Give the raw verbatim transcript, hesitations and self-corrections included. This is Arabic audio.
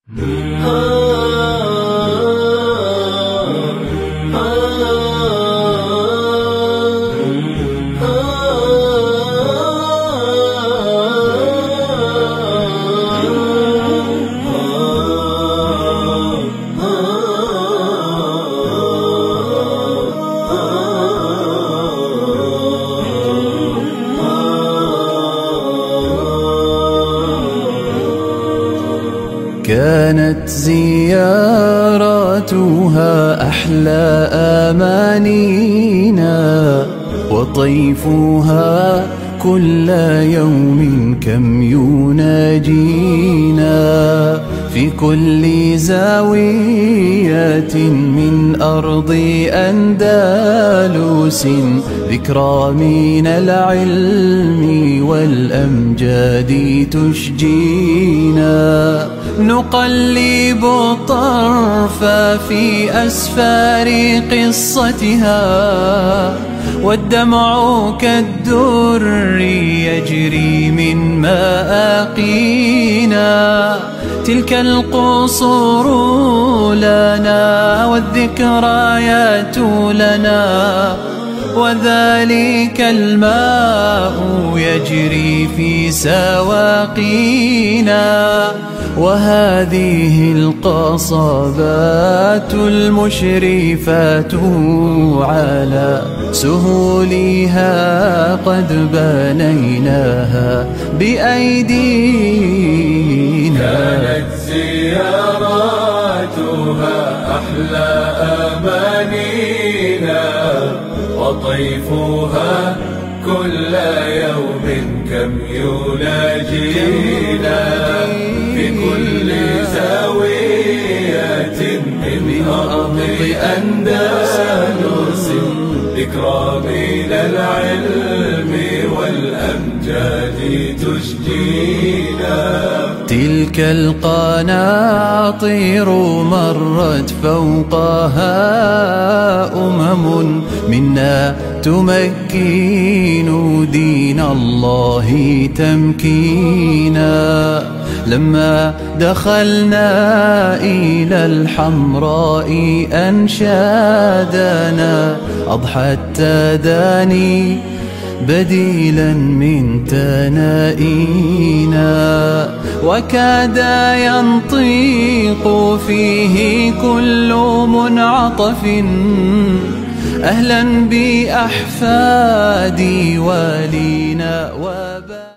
كانت زياراتها أحلى أمانينا، وطيفها كل يوم كم يناجينا. في كل زاوية من أرض أندلس ذكرى من العلم والأمجاد تشجينا. نقلب الطرف في أسفار قصتها، والدمع كالدر يجري من مآقينا. تلك القصور لنا والذكريات لنا، وذلك الماء يجري في سواقينا. وهذه القصبات المشرفات على سهولها قد بنيناها بأيدينا. كانت زياراتها أحلى أمانينا، وطيفها كل يوم كم يناجينا. في كل زاوية من أرض أندلس ذكرى من العلم والأمجاد تشجينا. تلك القناطير مرت فوقها أمم منا تمكين دين الله تمكينا. لما دخلنا إلى الحمراء أنشادنا أضحى التداني بديلا من تنائينا. وكاد ينطق فيه كل منعطف أهلا بأحفاد والينا.